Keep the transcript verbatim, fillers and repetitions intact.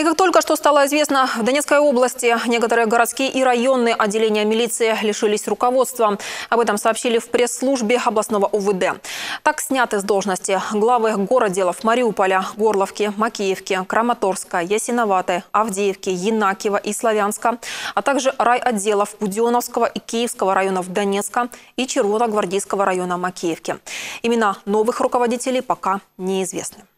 И как только что стало известно, в Донецкой области некоторые городские и районные отделения милиции лишились руководства. Об этом сообщили в пресс-службе областного УВД. Так сняты с должности главы городделов Мариуполя, Горловки, Макеевки, Краматорска, Ясиноватой, Авдеевки, Янакиева и Славянска, а также райотделов Буденновского и Киевского районов Донецка и Червоногвардейского района Макеевки. Имена новых руководителей пока неизвестны.